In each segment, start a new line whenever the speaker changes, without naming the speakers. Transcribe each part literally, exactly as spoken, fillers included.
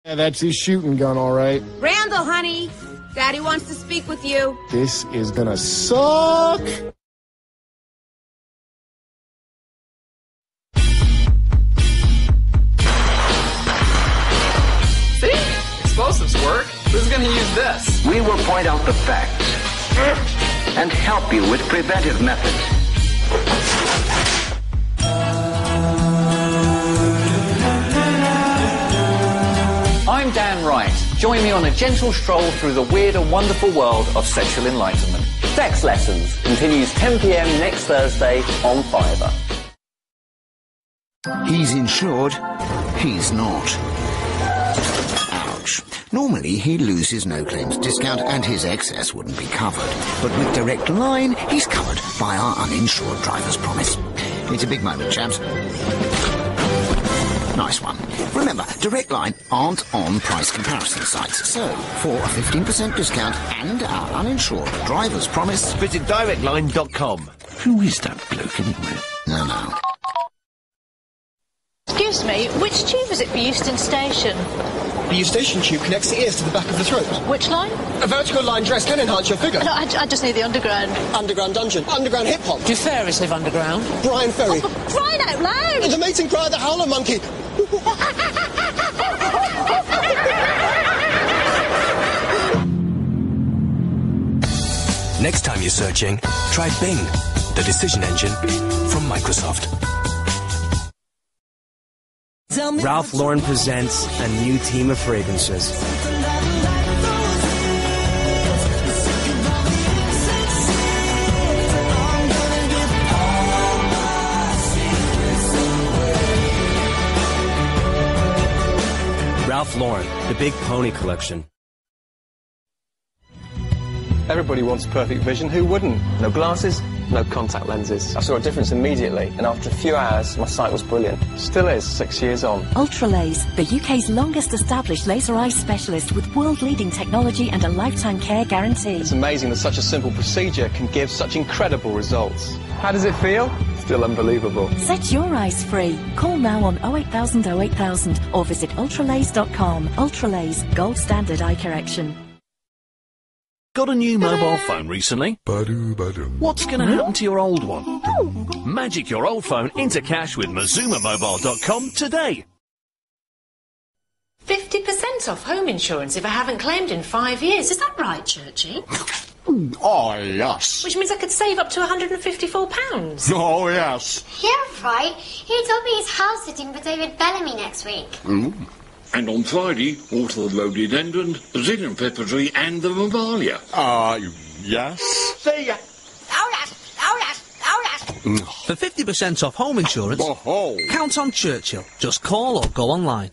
Yeah, that's his shooting gun, all right.
Randall, honey. Daddy wants to speak with you.
This is gonna suck.
See? Explosives work. Who's gonna use this?
We will point out the facts and help you with preventive methods.
I'm Dan Wright. Join me on a gentle stroll through the weird and wonderful world of sexual enlightenment. Sex Lessons continues ten p m next Thursday on Fiverr.
He's insured, he's not. Ouch. Normally he'd lose his no-claims discount and his excess wouldn't be covered. But with Direct Line, he's covered by our uninsured driver's promise. It's a big moment, chaps. Nice one. Remember, Direct Line aren't on price comparison sites. So, for a fifteen percent discount and our uninsured driver's promise,
visit direct line dot com. Who is that bloke anyway?
No, no.
Excuse me, which tube is it for Euston Station?
The Eustachian tube connects the ears to the back of the throat.
Which line?
A vertical line dress can enhance your figure.
No, I, I just need the underground.
Underground dungeon. Underground hip-hop.
Do fairies live underground?
Brian Ferry.
Oh, for crying out loud!
The mating cry of the howler monkey.
Next time you're searching, try Bing, the decision engine from Microsoft.
Ralph Lauren presents a new team of fragrances. Ralph Lauren, the Big Pony Collection.
Everybody wants perfect vision, who wouldn't? No glasses, no contact lenses. I saw a difference immediately, and after a few hours, my sight was brilliant. Still is, six years on.
Ultralaser, the U K's longest established laser eye specialist with world-leading technology and a lifetime care guarantee.
It's amazing that such a simple procedure can give such incredible results. How does it feel? Still unbelievable.
Set your eyes free. Call now on oh eight thousand oh eight thousand or visit ultralaser dot com. Ultralaser, gold standard eye correction.
Got a new mobile phone recently? What's going to happen to your old one? Magic your old phone into cash with Mazuma Mobile dot com today.
fifty percent off home insurance if I haven't claimed in five years. Is that right, Churchy?
Oh, yes.
Which means I could save up to one hundred and fifty-four pounds.
Oh, yes.
Yeah, right. He told me he's house sitting for David Bellamy next week.
Mm. And on Friday, also the Rhododendron, Brazilian pepper tree, and the Mammalia. Uh, yes.
See ya. Oh, yes. Oh, yes. Oh, yes.
For fifty percent off home insurance,
oh.
count on Churchill. Just call or go online.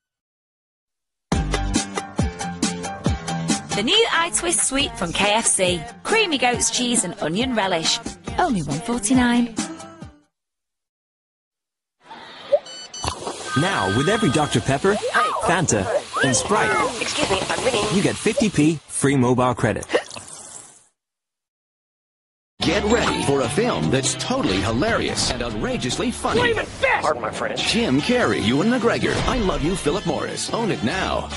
The new iTwist Sweet from K F C. Creamy goat's cheese and onion relish. Only one forty-nine.
Now, with every Doctor Pepper, Fanta, and Sprite,
Excuse me, I'm ringing.
you get fifty p free mobile credit.
Get ready for a film that's totally hilarious and outrageously funny.
Flaming fist! Pardon my French.
Jim Carrey, Ewan McGregor, I Love You, Philip Morris. Own it now.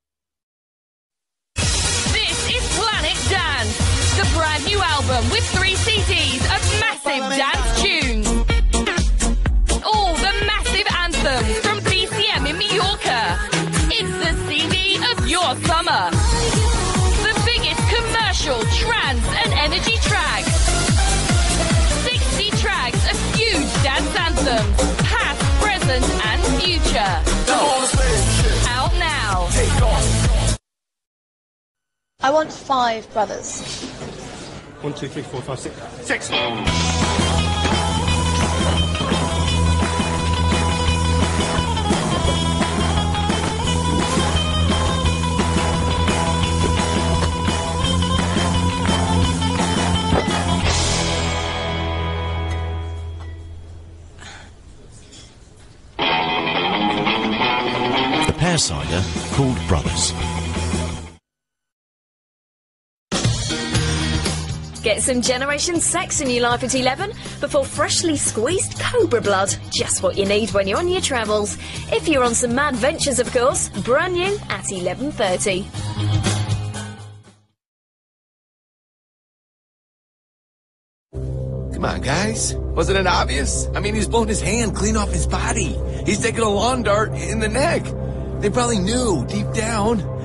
This is Planet Dance, the brand new album with three C Ds of massive dance tunes. All the massive anthems from B C M in Mallorca. It's the C D of your summer. The biggest commercial, trance and energy tracks. sixty tracks of huge dance anthems, past, present and future. Out now.
I want five brothers.
One, two, three, four, five, six. Six!
The pear cider called Brothers.
Get some Generation Sex in your life at eleven before freshly squeezed Cobra Blood. Just what you need when you're on your travels. If you're on some mad ventures, of course. Brand new at eleven thirty.
Come on, guys. Wasn't it obvious? I mean, he's blowing his hand clean off his body. He's taking a lawn dart in the neck. They probably knew deep down.